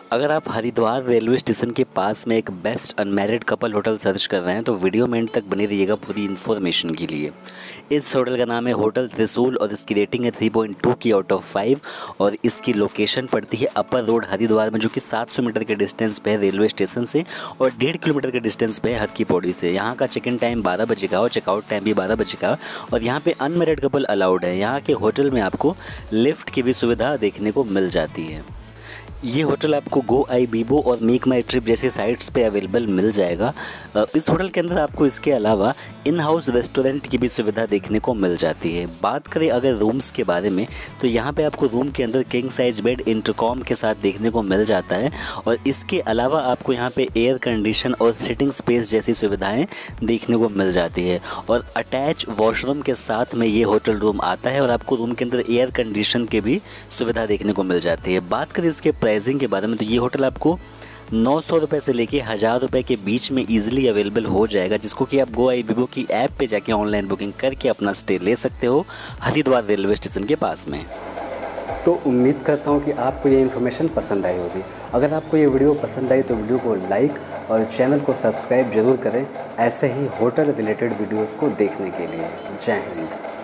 अगर आप Haridwar railway station के पास में एक best unmarried couple hotel search कर रहे हैं तो वीडियो में एंड तक बने रहिएगा पूरी इन्फॉर्मेशन के लिए। इस होटल का नाम है होटल त्रिशूल और इसकी रेटिंग है 3.2 की आउट ऑफ 5 और इसकी लोकेशन पड़ती है अपर रोड हरिद्वार में, जो कि 700 मीटर के डिस्टेंस पे है रेलवे स्टेशन से और 1.5 किलोमीटर के डिस्टेंस पे है हर की पौड़ी से। यहाँ का चेक इन टाइम 12 बजे का और चेकआउट टाइम भी 12 बजे का और यहाँ पे अनमैरिड कपल अलाउड है। यहाँ के होटल में आपको लिफ्ट की भी सुविधा देखने को मिल जाती है। ये होटल आपको गो आई बीबो और मेक माई ट्रिप जैसे साइट्स पे अवेलेबल मिल जाएगा। इस होटल के अंदर आपको इसके अलावा इन हाउस रेस्टोरेंट की भी सुविधा देखने को मिल जाती है। बात करें अगर रूम्स के बारे में तो यहाँ पे आपको रूम के अंदर किंग साइज बेड इंटरकॉम के साथ देखने को मिल जाता है और इसके अलावा आपको यहाँ पे एयर कंडीशन और सिटिंग स्पेस जैसी सुविधाएँ देखने को मिल जाती है और अटैच वॉशरूम के साथ में ये होटल रूम आता है और आपको रूम के अंदर एयर कंडीशन की भी सुविधा देखने को मिल जाती है। बात करें इसके प्राइसिंग के बारे में तो ये होटल आपको 900 रुपये से लेके 1000 रुपये के बीच में ईजिली अवेलेबल हो जाएगा, जिसको कि आप गो आई बीबो की ऐप पे जाके ऑनलाइन बुकिंग करके अपना स्टे ले सकते हो हरिद्वार रेलवे स्टेशन के पास में। तो उम्मीद करता हूँ कि आपको ये इन्फॉर्मेशन पसंद आई होगी। अगर आपको ये वीडियो पसंद आई तो वीडियो को लाइक और चैनल को सब्सक्राइब जरूर करें ऐसे ही होटल रिलेटेड वीडियोज़ को देखने के लिए। जय हिंद।